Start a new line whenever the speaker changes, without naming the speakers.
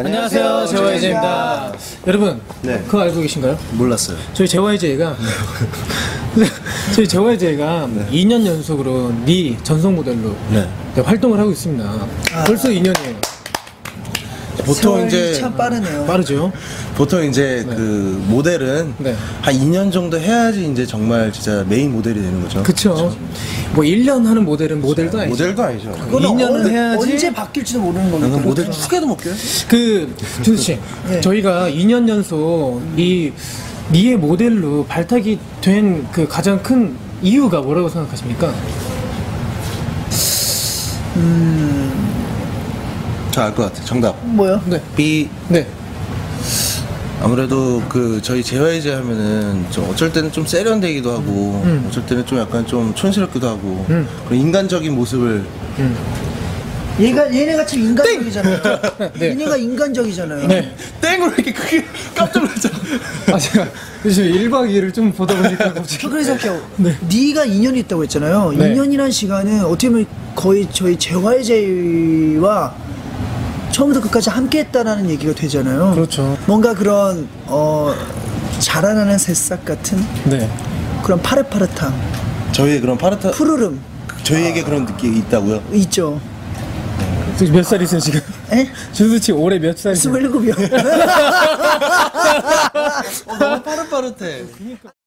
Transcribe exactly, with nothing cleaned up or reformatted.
안녕하세요, 제이와이제이입니다. 여러분,
네.
그거 알고 계신가요?
몰랐어요.
저희 제이와이제이가 저희 제이와이제이가 네. 이 년 연속으로 니 전속 모델로
네.
네, 활동을 하고 있습니다. 아. 벌써 이 년이에요.
보통 이제
참 빠르네요.
빠르죠.
보통 이제
네.
그 모델은
네.
한 이 년 정도 해야지 이제 정말 진짜 메인 모델이 되는 거죠.
그쵸. 뭐 일 년 하는 모델은 모델도 아니죠.
모델도 아니죠.
이 년은 해야지.
언제 바뀔지도 모르는 겁니다.
모델 축에도 못 껴요.
그 준수씨,
네.
저희가 이 년 연속 이 니의 모델로 발탁이 된 그 가장 큰 이유가 뭐라고 생각하십니까?
음...
저 알 것 같아. 정답.
뭐요?
네.
B.
네.
아무래도 그 저희 제이와이제이 하면은 좀 어쩔 때는 좀 세련되기도 하고
음.
어쩔 때는 좀 약간 좀 촌스럽기도 하고
음.
그런 인간적인 모습을
음.
얘가 얘네가 참 인간적이잖아요.
네.
얘네가 인간적이잖아요.
네.
땡으로 이렇게 크게 깜짝 놀랐잖아.
아, 제가 요즘 일 박 이 일을 좀 보다 보니까 갑자기.
저 그래서 생각해요.
네.
네가 이 년이 있다고 했잖아요.
네.
이 년이란 시간은 어떻게 보면 거의 저희 제이와이제이와 처음부터 끝까지 함께 했다라는 얘기가 되잖아요.
그렇죠.
뭔가 그런 어 자라나는 새싹 같은
네.
그런 파릇파릇함,
저희의 그런 파르타
푸르름
저희에게 그런 느낌이 있다고요?
있죠.
몇 살이세요 지금?
에?
준수씨 올해 몇 살이세요?
스물일곱이요.
어, 너무 파릇파릇해.